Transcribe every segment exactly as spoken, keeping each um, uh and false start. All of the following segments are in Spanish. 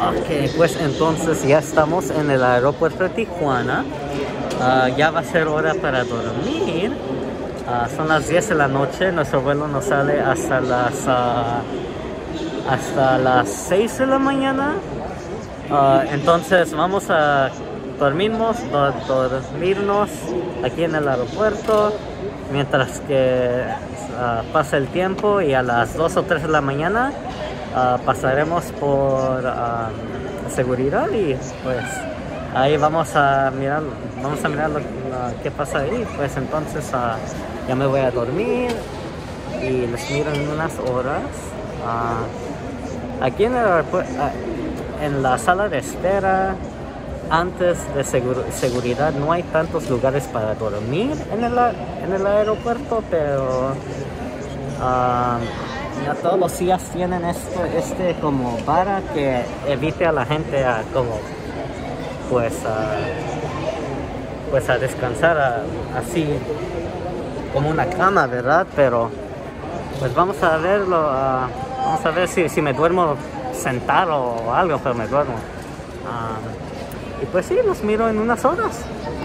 Ok, pues entonces ya estamos en el aeropuerto de Tijuana. Uh, ya va a ser hora para dormir. Uh, son las diez de la noche. Nuestro vuelo nos sale hasta las uh, hasta las seis de la mañana. Uh, entonces vamos a dormirnos, do, dormirnos aquí en el aeropuerto mientras que uh, pasa el tiempo, y a las dos o tres de la mañana uh, pasaremos por uh, seguridad, y pues ahí vamos a mirar vamos a mirar lo, lo que pasa ahí. Pues entonces uh, ya me voy a dormir y les miro en unas horas. Uh, aquí en el aeropuerto, uh, en la sala de espera antes de segur seguridad no hay tantos lugares para dormir en el, en el aeropuerto, pero uh, ya todos los días tienen esto, este como para que evite a la gente a como pues a, pues a descansar a, así como una cama, ¿verdad? Pero pues vamos a verlo, uh, vamos a ver si, si me duermo sentado o algo, pero me duermo. Um, y pues sí, los miro en unas horas.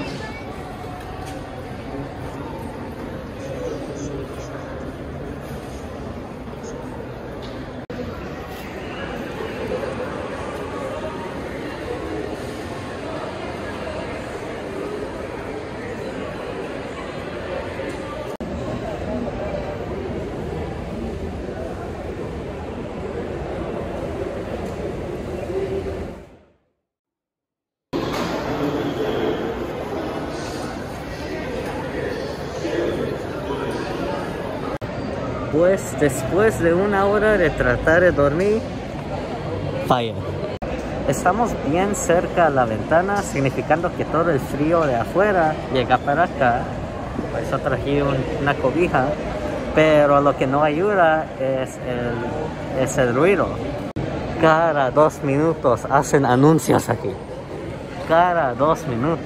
Pues después de una hora de tratar de dormir, falla. Estamos bien cerca a la ventana, significando que todo el frío de afuera llega para acá. Por eso traje un, una cobija, pero lo que no ayuda es el, es el ruido. Cada dos minutos hacen anuncios aquí. Cada dos minutos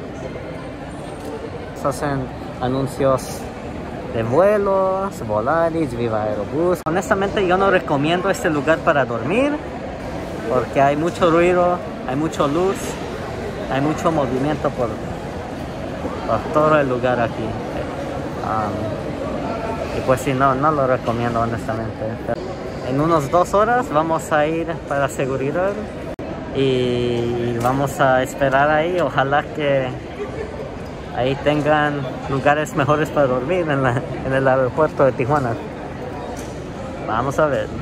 hacen anuncios de vuelos, Volaris, Viva Aerobús. Honestamente yo no recomiendo este lugar para dormir porque hay mucho ruido, hay mucha luz, hay mucho movimiento por, por todo el lugar aquí. Um, y pues sí, no, no lo recomiendo honestamente. En unos dos horas vamos a ir para seguridad y vamos a esperar ahí. Ojalá que ahí tengan lugares mejores para dormir en, la, en el aeropuerto de Tijuana. Vamos a ver.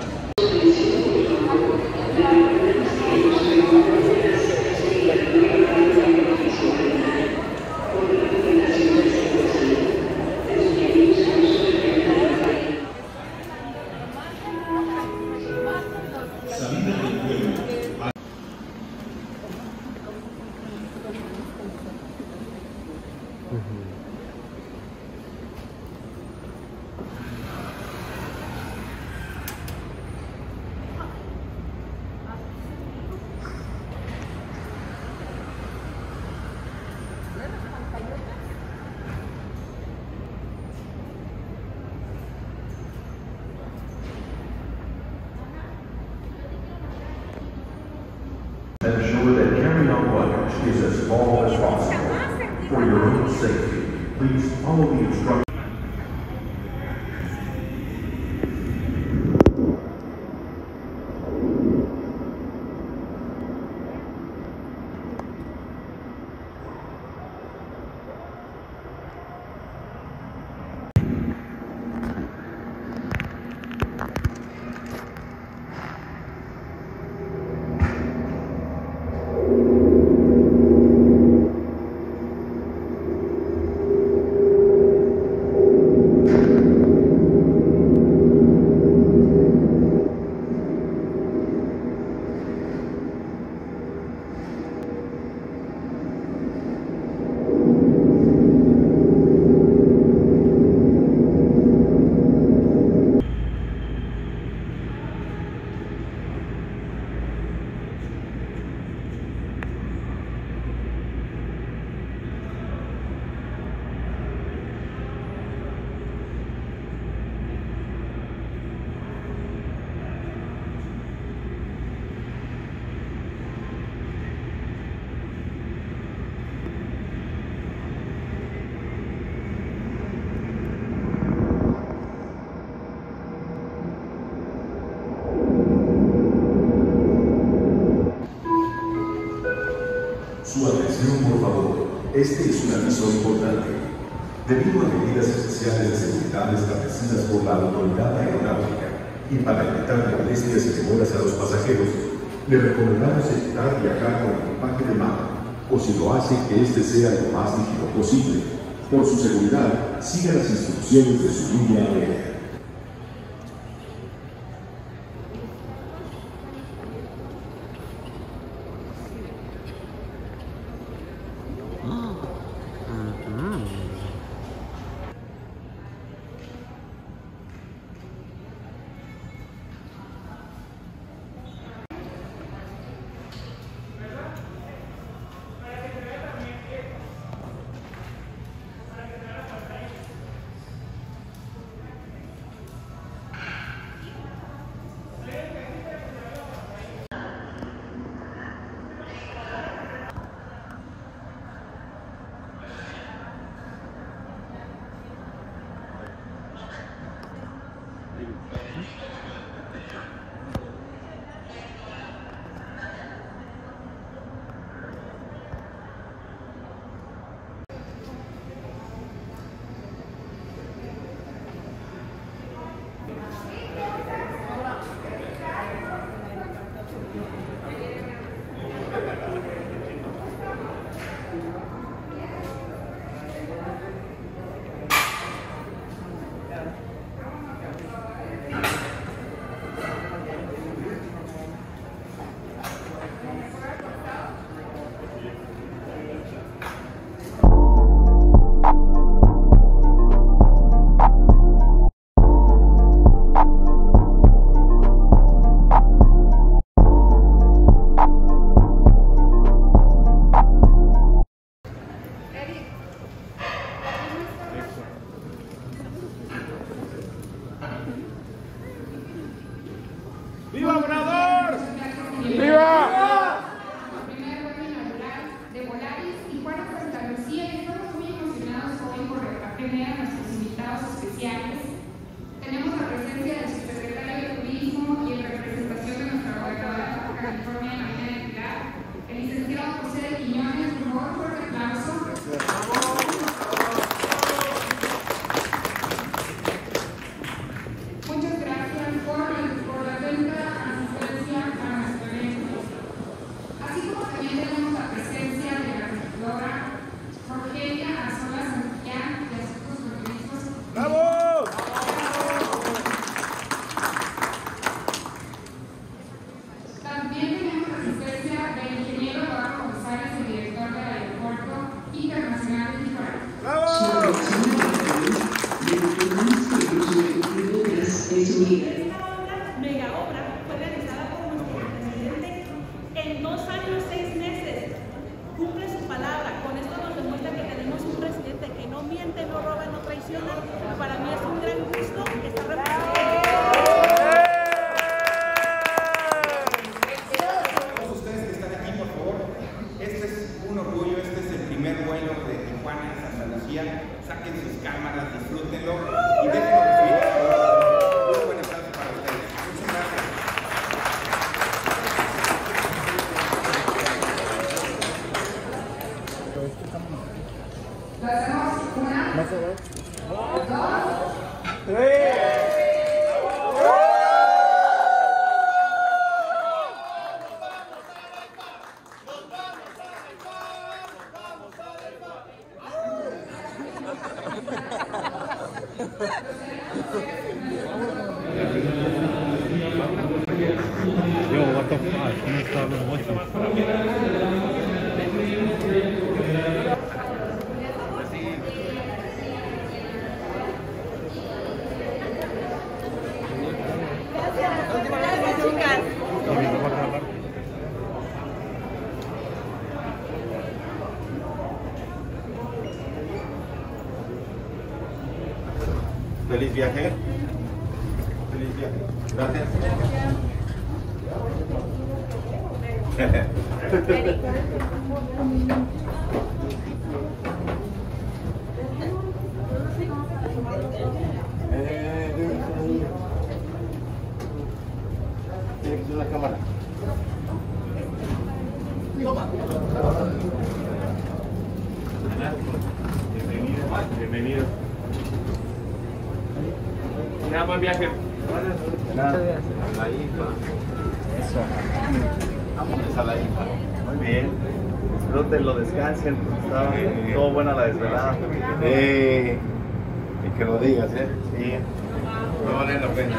Ensure that carry-on luggage is as small as possible. For your own safety, please follow the instructions. Este es un aviso importante. Debido a medidas especiales de seguridad establecidas por la autoridad aeronáutica y para evitar molestias y demoras a los pasajeros, le recomendamos evitar viajar con equipaje de mano, o si lo hace, que este sea lo más ligero posible. Por su seguridad, siga las instrucciones de su línea aérea. ¡Viva Obrador! ¡Viva! Primer vuelo inaugural de Volaris Tijuana Santa Lucía, y estamos muy emocionados hoy por tener a nuestros invitados especiales. Tenemos la presencia del subsecretario de Turismo y en representación de nuestra gobernadora de California, María Pilar, el licenciado José de Quiñones. Por favor, fuerte aplauso. Muchas gracias por la, por la atenta asistencia a nuestro evento. Así como también tenemos la presencia de la regidora Rogelia Arzola Santillán de Asuntos Fronterizos. ¡Bravo! También tenemos la asistencia del ingeniero Eduardo González, el director del Aeropuerto Internacional de Tijuana. ¡Bravo! Esta obra, mega obra, fue realizada por nuestro presidente en dos años, seis meses. Cumple su palabra. Con esto nos demuestra que tenemos un presidente que no miente, no roba, no traiciona. Para mí es un gran gusto estar representando. Todos ustedes que están aquí, por favor, este es un orgullo, este es el primer vuelo de Tijuana a Santa Lucía. Saquen sus cámaras, disfrútenlo y déjenlo recibir. Un buen aplauso para ustedes. Muchas gracias. Lo hacemos una, dos, Yo, what the fuck? No estaba watching. Feliz viaje. Feliz viaje. Gracias. Tiene que ser una cámara. Bienvenido. Nada, buen viaje. Muchas gracias. A la I F A. Vámonos a la I F A. Muy bien. Disfrútenlo, descansen. Estaba todo buena la desvelada. Eh, y que lo digas, ¿eh? Sí. No vale la pena.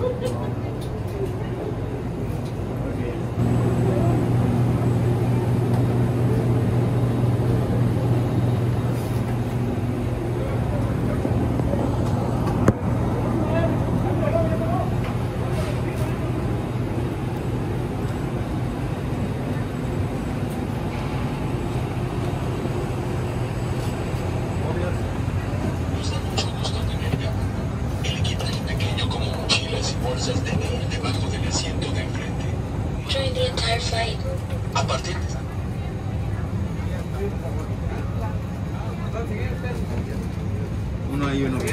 Uno ahí, uno.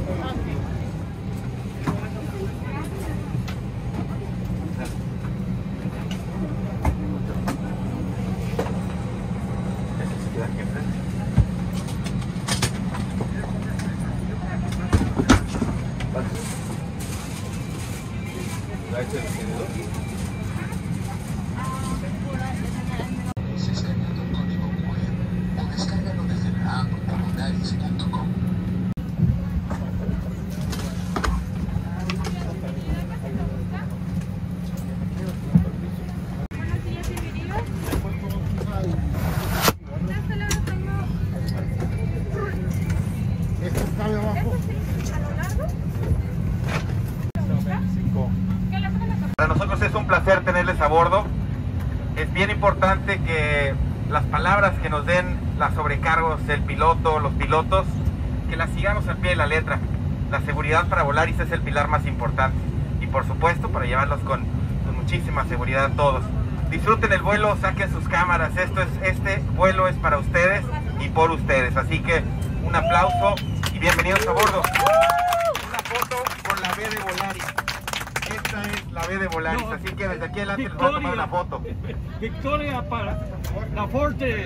Para nosotros es un placer tenerles a bordo. Es bien importante que las palabras que nos den las sobrecargos del piloto, los pilotos, que las sigamos al pie de la letra. La seguridad para Volaris es el pilar más importante y por supuesto para llevarlos con, con muchísima seguridad todos. Disfruten el vuelo, saquen sus cámaras. Esto es, este vuelo es para ustedes y por ustedes. Así que un aplauso y bienvenidos a bordo. Una foto con la B de Volaris. Esta es la B de Volaris, no, así que desde aquí adelante les voy a tomar una foto. Victoria para la Forte.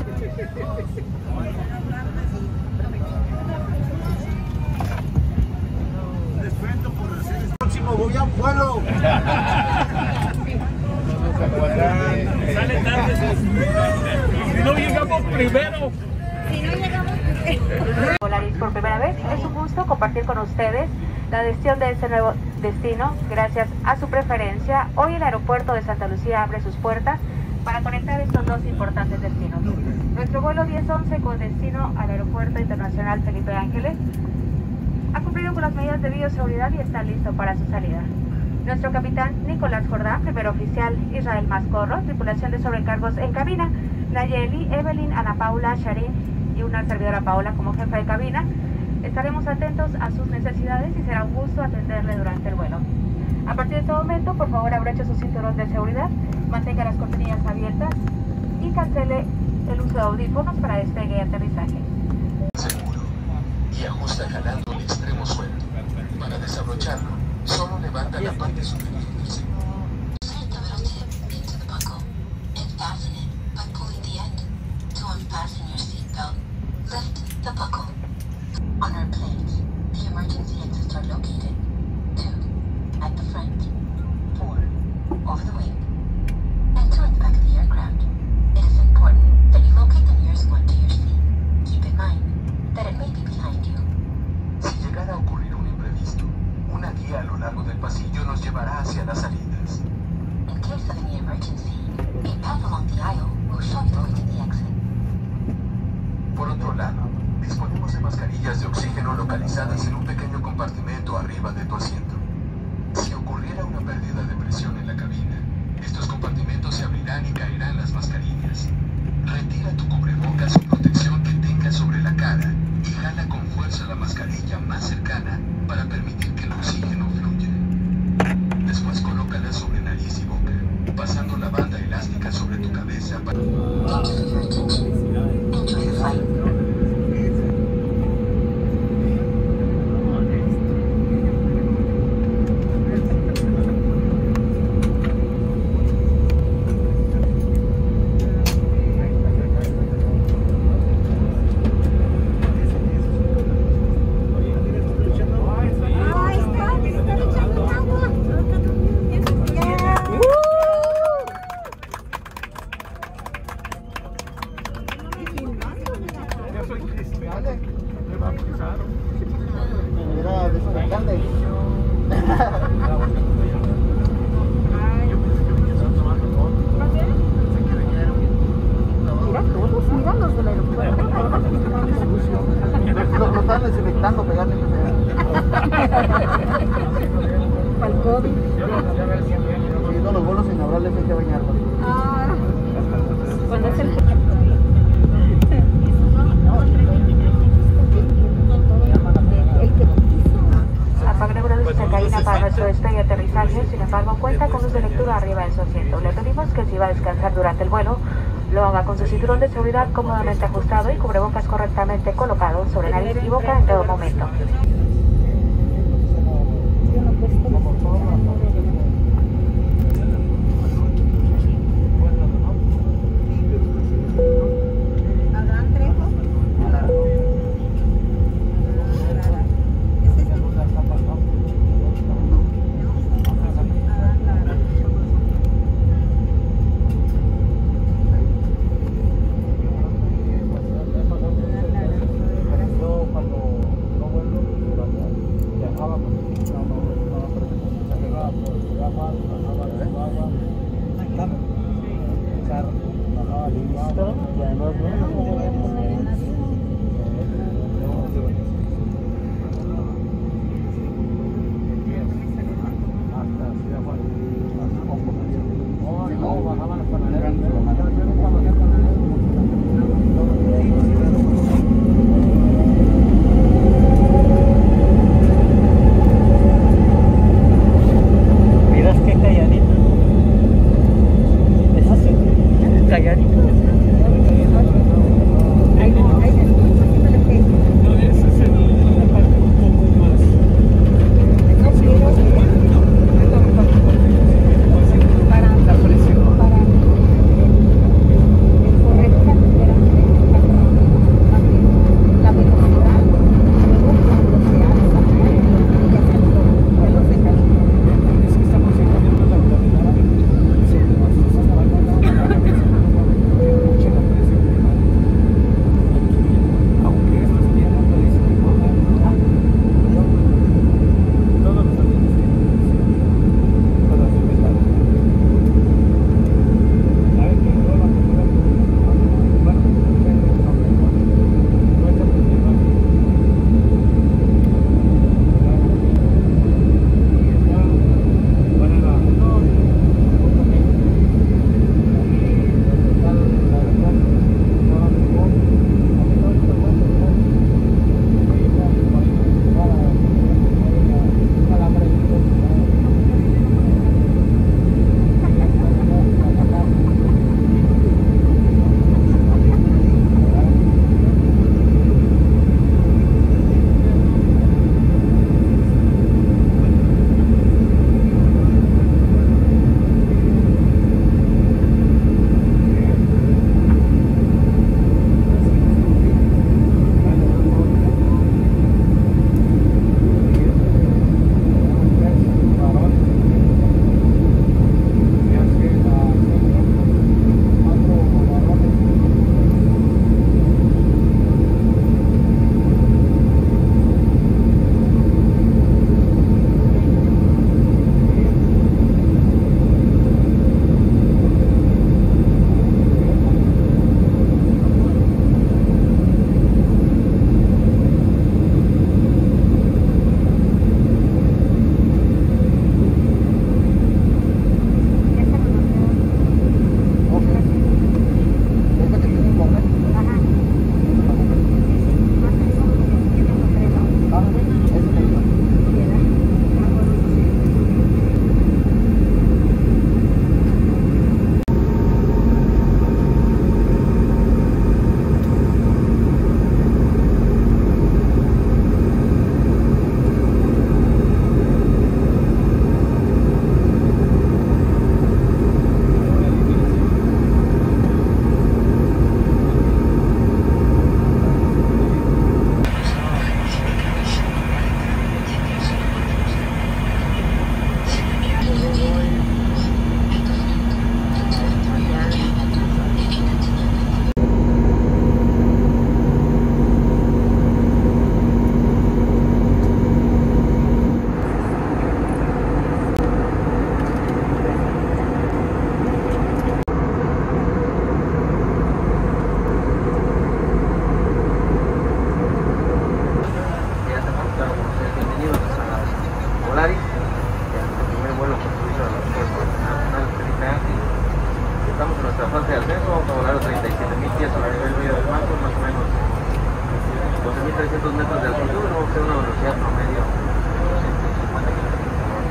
Descuento por hacer el próximo voy a un vuelo. Sale tarde. Si no llegamos primero. Si no llegamos primero. Volaris, por primera vez es un gusto compartir con ustedes la decisión de este nuevo destino. Gracias a su preferencia, hoy el aeropuerto de Santa Lucía abre sus puertas para conectar estos dos importantes destinos. Nuestro vuelo diez once con destino al Aeropuerto Internacional Felipe Ángeles ha cumplido con las medidas de bioseguridad y está listo para su salida. Nuestro capitán Nicolás Jordán, primer oficial Israel Mascorro, tripulación de sobrecargos en cabina, Nayeli, Evelyn, Ana Paula, Sharin y una servidora Paola como jefa de cabina. Estaremos atentos a sus necesidades y será un gusto atenderle durante el vuelo. A partir de este momento, por favor, abroche sus cinturones de seguridad, mantenga las cortinillas abiertas y cancele el uso de audífonos para despegue y aterrizaje. Seguro. Y ajusta jalando el extremo suelto. Para desabrocharlo, solo levanta la parte superior del seguro. Insert the middle tip into the buckle and fasten it by pulling the end. To unfasten your seatbelt, lift the buckle. On our planes, the emergency exits are located. Two, at the front. Four, over the wing. And two at the back of the aircraft. It is important that you locate the nearest one to your seat. Keep in mind that it may be behind you. Si llegara a ocurrir un imprevisto, una guía a lo largo del pasillo nos llevará hacia las salidas. In case of any emergency, a path along the aisle will show you the way to the exit. Por otro lado, disponemos de mascarillas de oxígeno localizadas en un pequeño compartimento arriba de tu asiento. Si ocurriera una pérdida de presión en la cabina, estos compartimentos se abrirán y caerán las mascarillas. Retira tu cubrebocas o protección que tengas sobre la cara y jala con fuerza la mascarilla más cercana para permitir que el oxígeno fluya. Después colócala sobre nariz y boca, pasando la banda elástica sobre tu cabeza para... Enjoy the flight. Era desconectante. Mira todos, mira los del aeropuerto. Lo, lo están desinfectando, pegarle. Para el COVID. Sí, todos los vuelos inaugurales hay que bañarlos. Ah, cuando es el... Se caína para nuestro despegue y aterrizaje, sin embargo cuenta con luz de lectura arriba de su asiento. Le pedimos que si va a descansar durante el vuelo, lo haga con su cinturón de seguridad cómodamente ajustado y cubrebocas correctamente colocado sobre nariz y boca en todo momento. kilómetros de altitud que una velocidad promedio ciento cincuenta kilómetros por hora.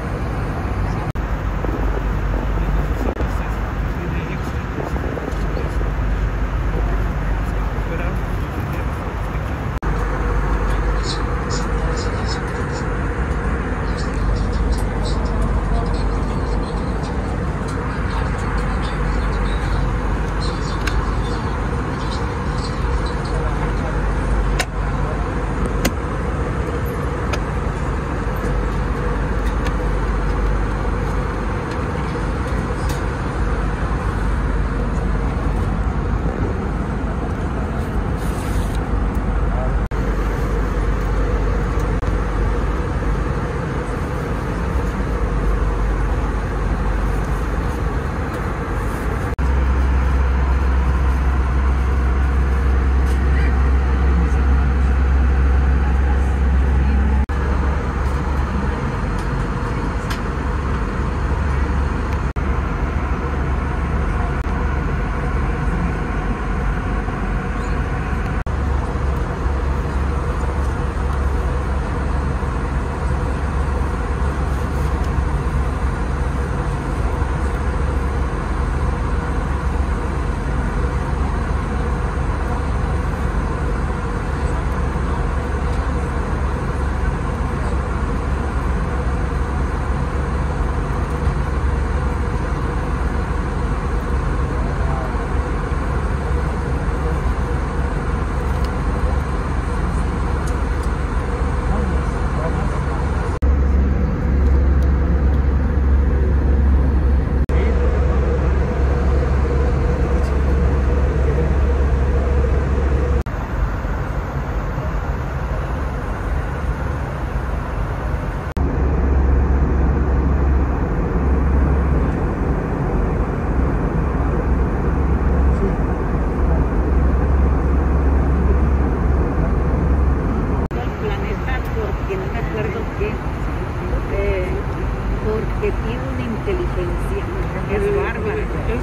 que tiene una inteligencia, es bárbara. Es,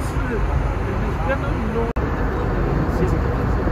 el mexicano no... Sí, sí.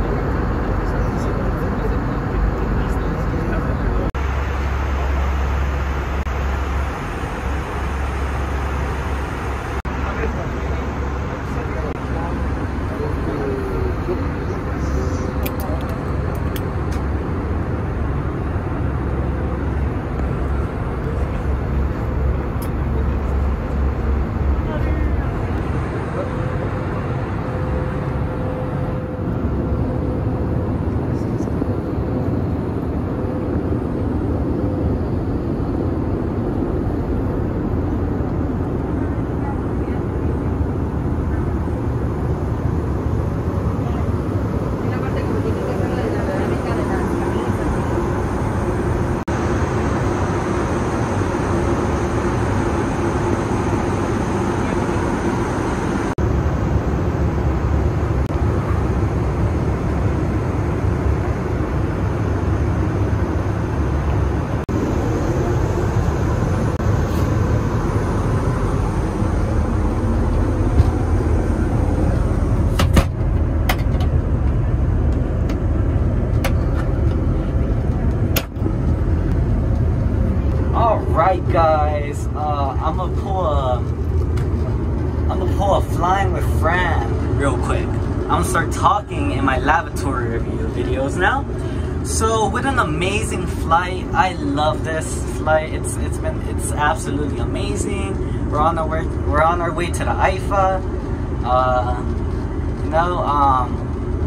Alright guys, uh, I'm gonna pull a I'm gonna pull a flying with Fran real quick. I'm gonna start talking in my lavatory review videos now. So with an amazing flight, I love this flight. It's it's been it's absolutely amazing. We're on our way we're on our way to the I F A. Uh, you know, um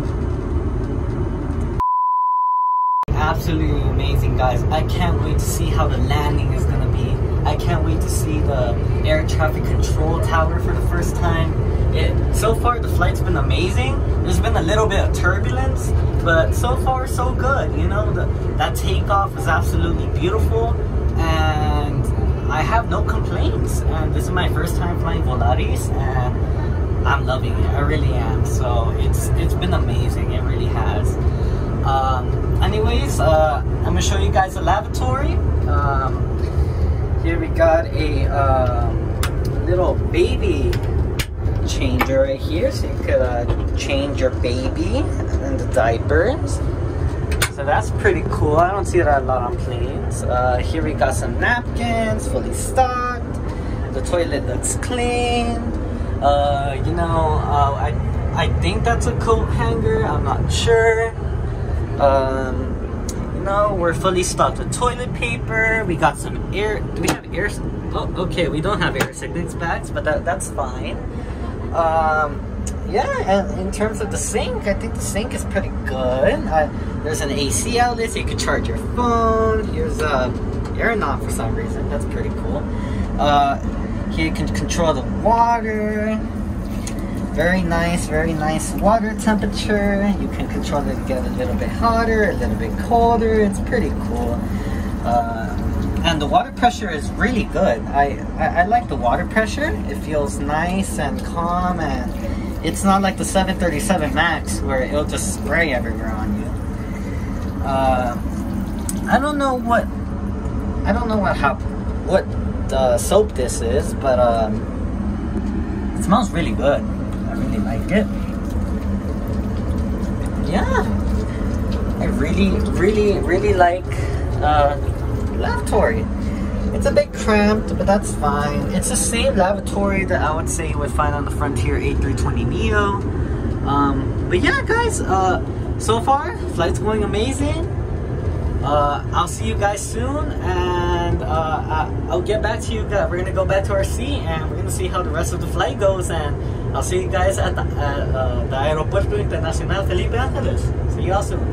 absolutely amazing, guys. I can't wait to see how the landing is gonna be. I can't wait to see the air traffic control tower for the first time. It so far the flight's been amazing. There's been a little bit of turbulence, but so far so good. You know, the, that takeoff is absolutely beautiful, and I have no complaints. And this is my first time flying Volaris, and I'm loving it. I really am. So it's it's been amazing. It really has. Um, anyways, uh, I'm gonna show you guys the lavatory. Um, here we got a um, little baby changer right here, so you could uh, change your baby and the diapers. So that's pretty cool. I don't see that a lot on planes. Uh, here we got some napkins, fully stocked. The toilet looks clean. Uh, you know, uh, I I think that's a coat hanger. I'm not sure. Um, you know, we're fully stocked with toilet paper. We got some air. Do we have air? Oh, okay. We don't have air sickness bags, but that that's fine. Um, yeah, and in terms of the sink, I think the sink is pretty good. I, there's an A C outlet, so you can charge your phone. Here's a air knob for some reason. That's pretty cool. Uh, here you can control the water. Very nice, very nice water temperature. You can control it to get a little bit hotter, a little bit colder. It's pretty cool. Uh, and the water pressure is really good. I, I, I like the water pressure. It feels nice and calm, and it's not like the seven thirty-seven Max where it'll just spray everywhere on you. Uh, I don't know what, I don't know what how, what the soap this is, but um, it smells really good. I really like it. Yeah, I really, really, really like uh, lavatory. It's a bit cramped, but that's fine. It's the same lavatory that I would say you would find on the Frontier A three twenty neo. Um, but yeah, guys, uh, so far, flight's going amazing. Uh, I'll see you guys soon, and uh, I'll get back to you guys. We're gonna go back to our seat, and we're gonna see how the rest of the flight goes, and I'll see you guys at the, at, uh, the Aeropuerto Internacional Felipe Ángeles. See you all soon.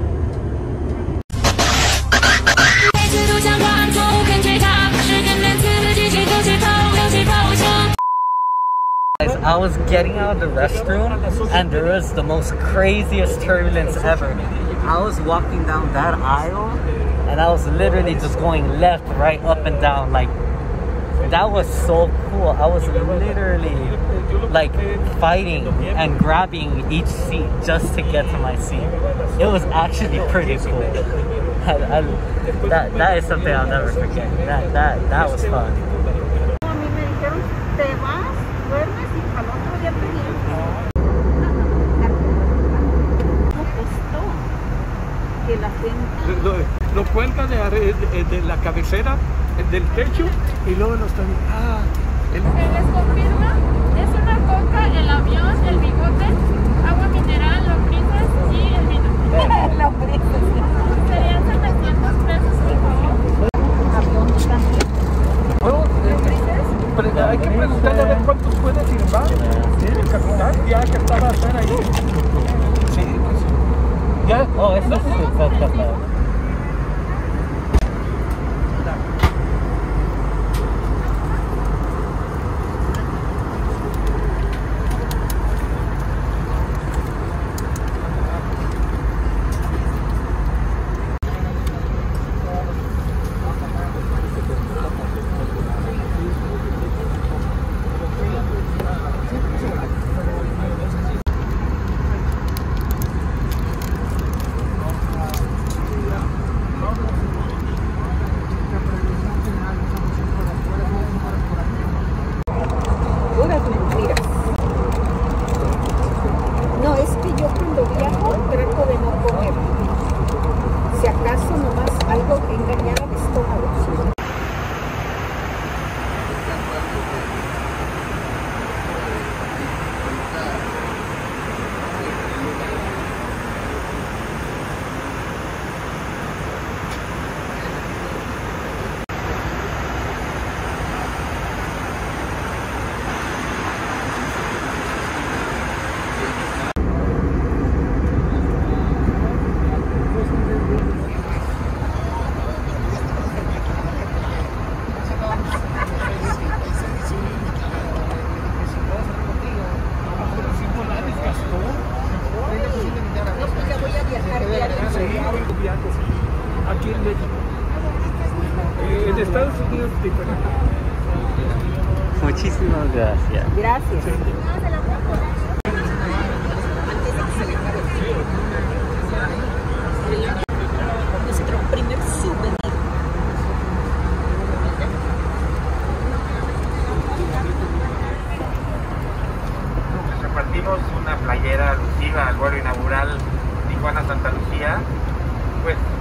Guys, I was getting out of the restroom, and there was the most craziest turbulence ever. I was walking down that aisle, and I was literally just going left, right, up and down. Like, that was so cool. I was literally like fighting and grabbing each seat just to get to my seat. It was actually pretty cool. I, I, that, that is something I'll never forget. That, that, that was fun. Lo, lo cuelga de, de, de la cabecera, del techo, y luego nos está viendo. Ah, el... Les confirma, es una coca, el avión, el bigote, agua mineral, lombrices y el vino. Lombrices. Serían setecientos pesos, por favor. Avión también. Bueno, hay que preguntarle a ver cuántos puede firmar el capitán, ya que estaba a estar ahí. Sí, pues. ¿Ya? Oh, eso es perfecto. Aquí en México. En Estados Unidos es diferente. Muchísimas gracias. Gracias. Nuestro primer souvenir. Repartimos una playera alusiva al vuelo inaugural Tijuana-Santa Lucía. Pues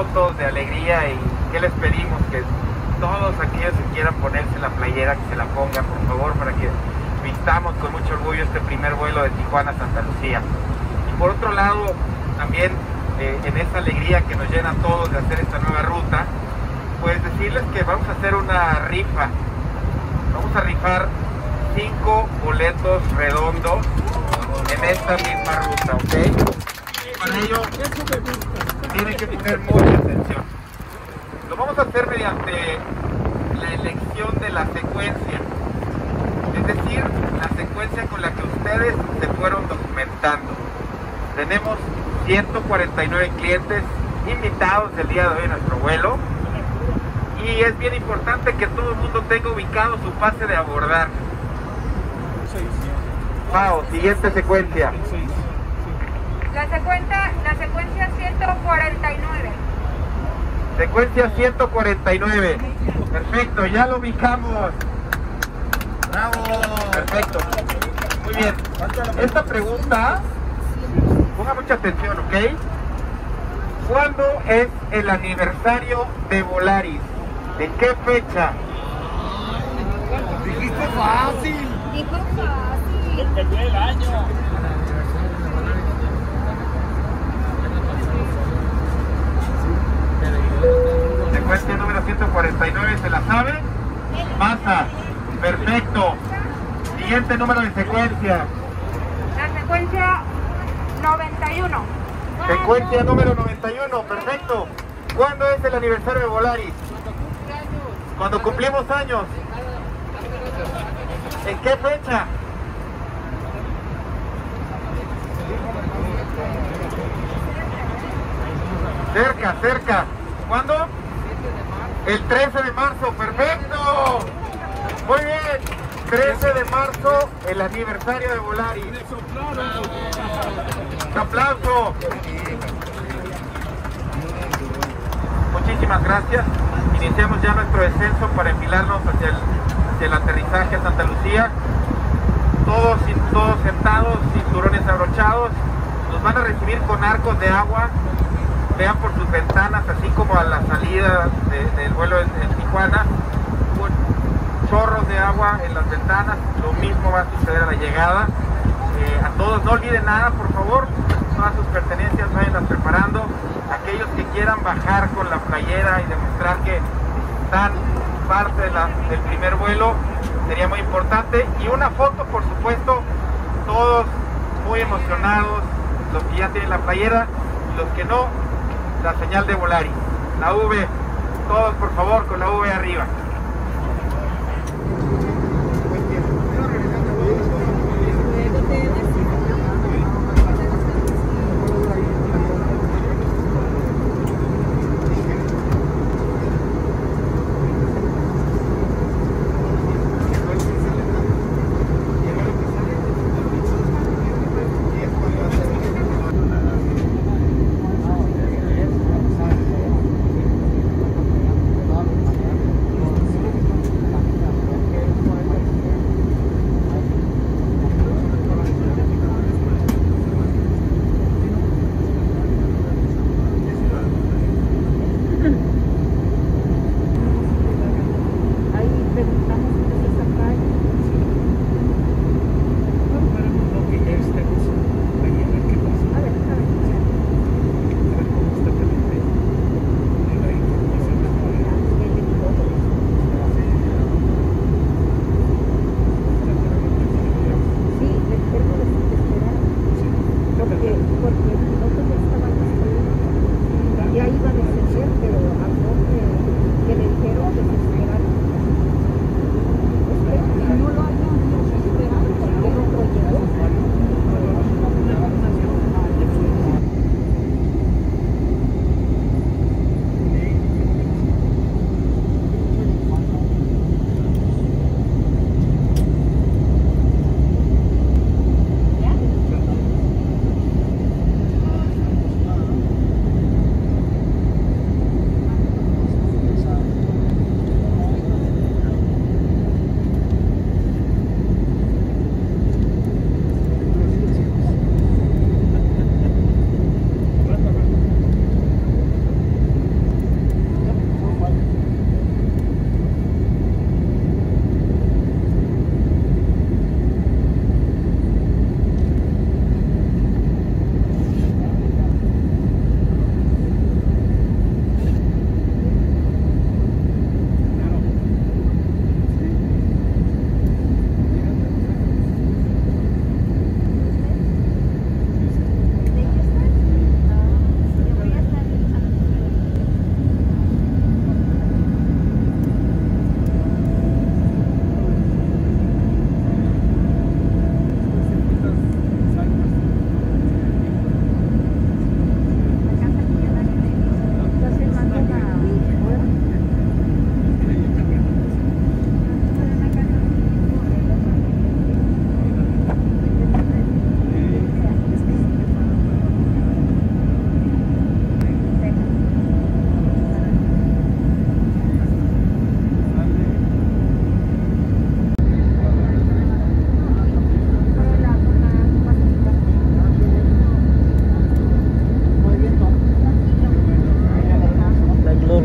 fotos de alegría. Y ¿qué les pedimos? Que todos aquellos que quieran ponerse la playera, que se la pongan, por favor, para que vistamos con mucho orgullo este primer vuelo de Tijuana a Santa Lucía. Y por otro lado, también eh, en esa alegría que nos llena a todos de hacer esta nueva ruta, pues decirles que vamos a hacer una rifa. Vamos a rifar cinco boletos redondos en esta misma ruta, ¿ok? Y para ello tienen que poner mucha atención. Lo vamos a hacer mediante la elección de la secuencia, es decir, la secuencia con la que ustedes se fueron documentando. Tenemos ciento cuarenta y nueve clientes invitados el día de hoy en nuestro vuelo, y es bien importante que todo el mundo tenga ubicado su pase de abordar. Pau, siguiente secuencia. La secuencia, la secuencia ciento cuarenta y nueve. Secuencia ciento cuarenta y nueve. Perfecto, ya lo ubicamos. Bravo. Perfecto. Muy bien. Esta pregunta, ponga mucha atención, ¿ok? ¿Cuándo es el aniversario de Volaris? ¿En qué fecha? Dijiste fácil. Dijo fácil. Depende del año. Secuencia número ciento cuarenta y nueve, ¿se la sabe? Pasa. Perfecto. Siguiente número de secuencia. La secuencia noventa y uno. Secuencia número noventa y uno, perfecto. ¿Cuándo es el aniversario de Volaris? Cuando cumplimos años. ¿En qué fecha? Cerca, cerca. ¿Cuándo? El trece de marzo, perfecto. Muy bien. trece de marzo, el aniversario de Volaris. Un aplauso. Muchísimas gracias. Iniciamos ya nuestro descenso para enfilarnos hacia el, hacia el aterrizaje a Santa Lucía. Todos, todos sentados, cinturones abrochados. Nos van a recibir con arcos de agua. Vean por sus ventanas, así como a la salida de, del vuelo en, en Tijuana, con chorros de agua en las ventanas. Lo mismo va a suceder a la llegada. Eh, a todos, no olviden nada, por favor. Todas sus pertenencias, váyanlas preparando. Aquellos que quieran bajar con la playera y demostrar que están parte de la, del primer vuelo, sería muy importante. Y una foto, por supuesto, todos muy emocionados, los que ya tienen la playera y los que no, la señal de Volaris, la V, todos por favor con la V arriba.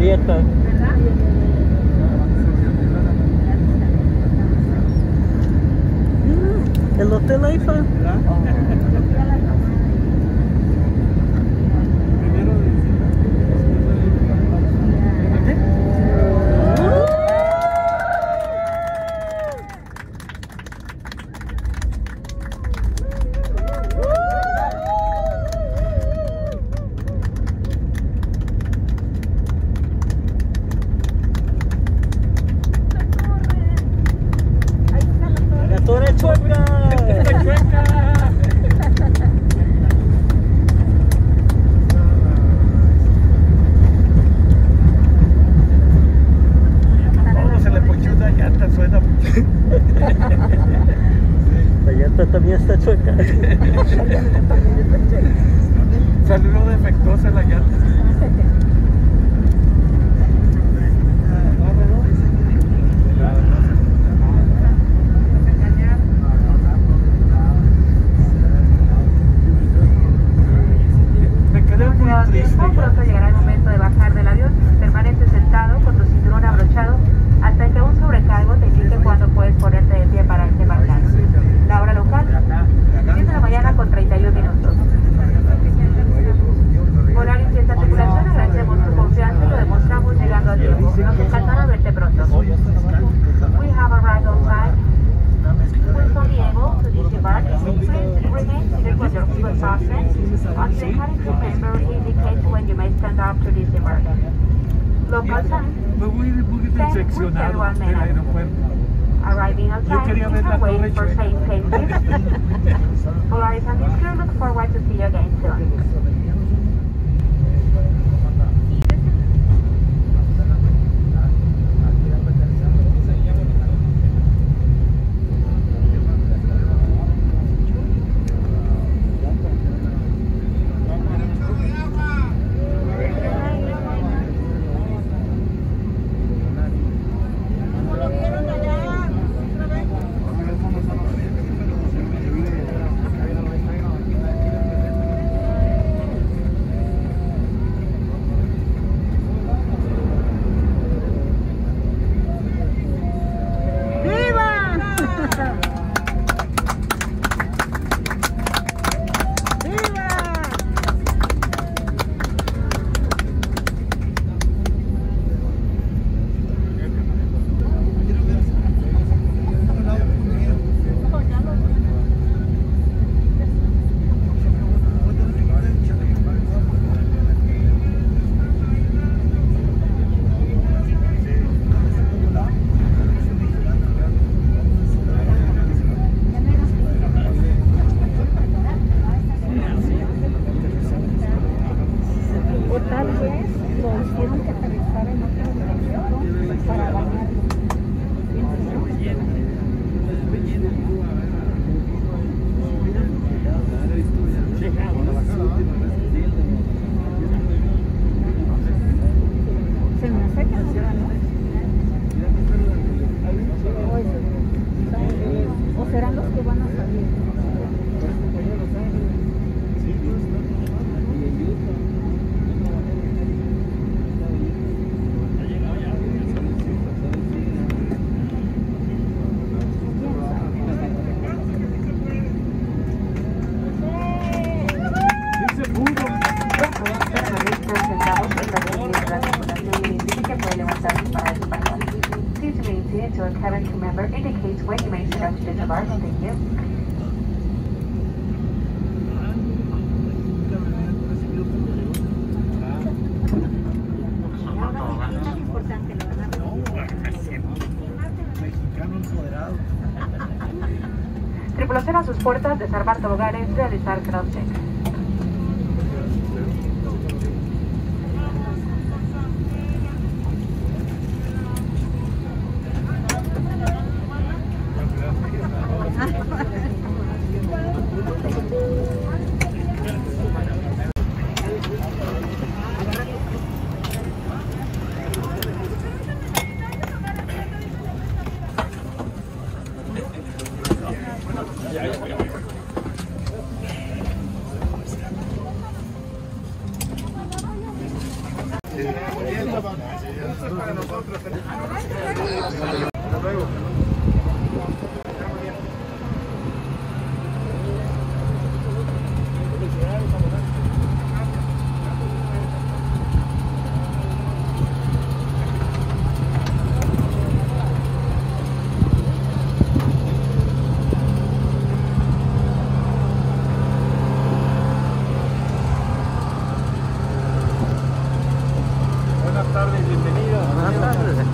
Prieta. Mm, el hotel Eiffel. La llanta también está chueca. Salió defectuosa la llanta. Me quedé muy triste. Pronto llegará el momento de bajar del avión. Permanece sentado con tu cinturón abrochado hasta que un sobrecargo te indique cuándo puedes ponerte de pie para embarcar. La hora local, diez de la mañana con treinta y un minutos. Volaris y esta tripulación, agradecemos tu confianza y lo demostramos llegando a tiempo. Nos encantará verte pronto. We have arrived on time. We shall be able to disembark. Please remain seated with your seat fastened until the cabin crew member indicates when you may stand up to disembark. Local time. Me voy un poquito decepcionado del aeropuerto. Arriving on time, Yo quería ver la you torre wait for chueca. safe safety. Polaris and his crew look forward to see you again soon. Tripulación a sus puertas, desarmar toboganes, realizar crosscheck. Esto es para nosotros. Hasta luego. Buenas tardes, bienvenidos. Buenas tardes.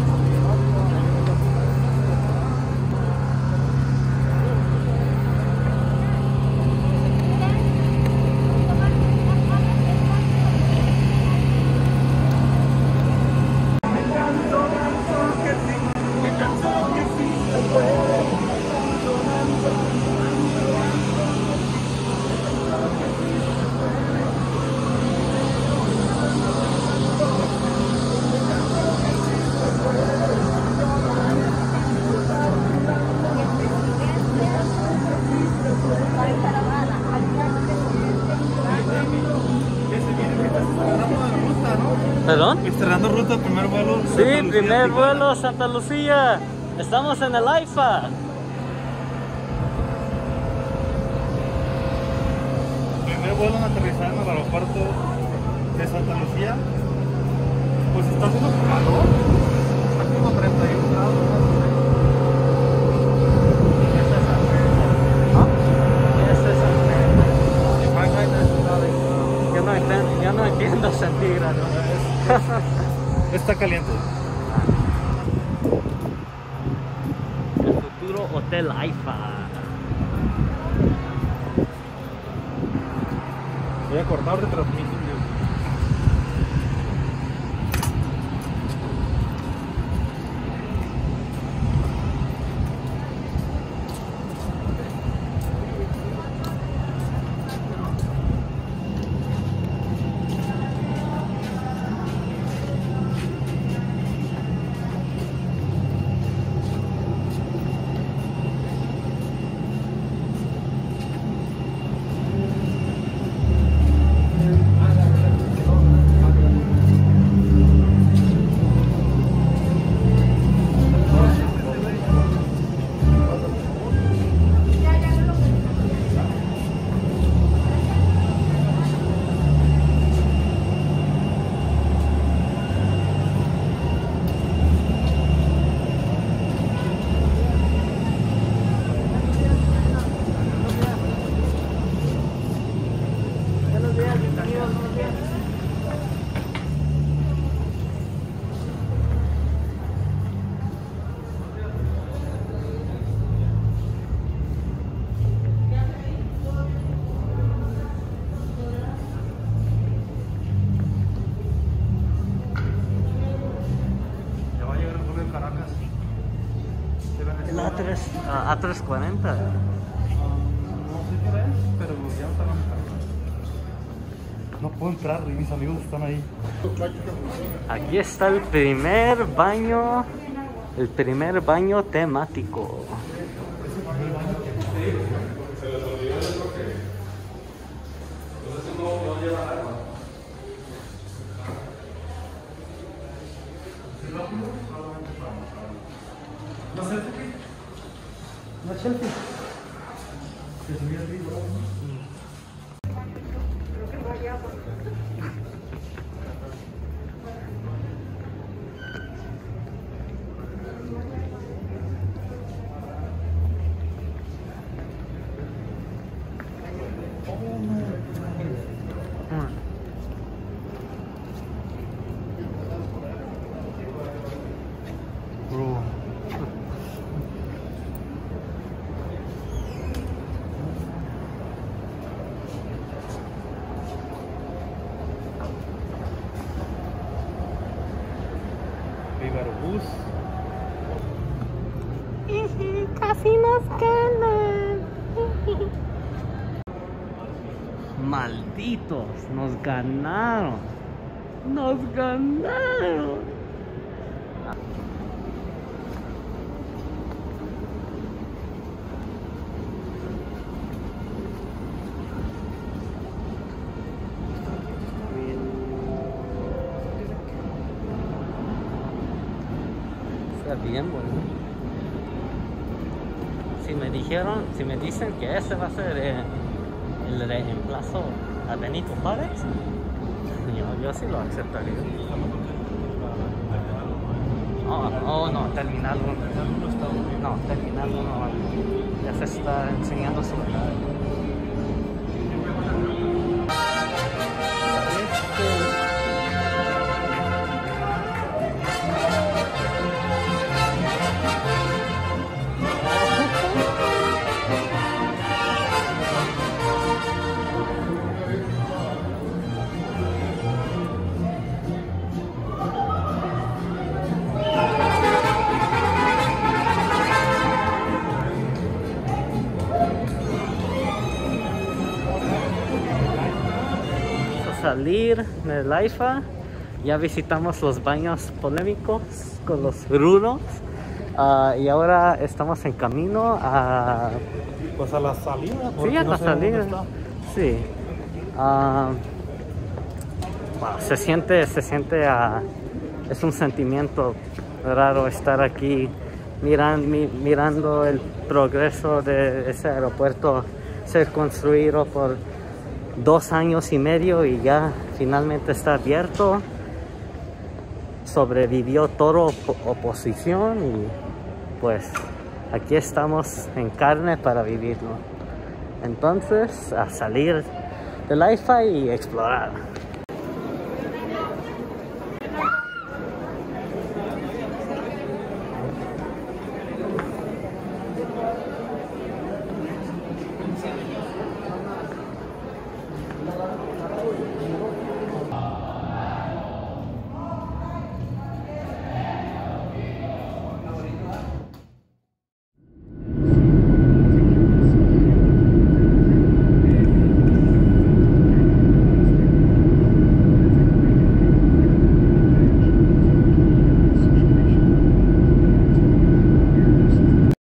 ¿Perdón? Cerrando ruta, primer vuelo. Sí, primer vuelo Santa Lucía. Estamos en el AIFA. Primer vuelo en aterrizar en el aeropuerto de Santa Lucía. Pues está haciendo calor. Está como treinta y uno grados. Yo no entiendo, yo no entiendo centígrados. Está caliente. El futuro Hotel AIFA. Voy a cortar de transmisión. El A tres, uh, A trescientos cuarenta. No sé qué es, pero ya está. No puedo entrar y mis amigos están ahí. Aquí está el primer baño, el primer baño temático. ¿Una selfie? Bro. Bus. Casi nos ganan. Malditos, nos ganaron. Nos ganaron. Está bien bueno. Si me dijeron, si me dicen que ese va a ser eh, el reemplazo a Benito Juárez, yo, yo sí lo aceptaría. Oh, oh no, terminal uno. No, terminal uno. Ya se está enseñando su edad. Salir del AIFA, ya visitamos los baños polémicos con los rudos uh, y ahora estamos en camino a pues a la salida. Sí, a no la sé salida. Sí. Uh, wow, se siente, se siente, uh, es un sentimiento raro estar aquí miran, mi, mirando el progreso de ese aeropuerto ser construido por dos años y medio y ya finalmente está abierto. Sobrevivió toda op oposición y pues aquí estamos en carne para vivirlo. Entonces, a salir del AIFA y explorar.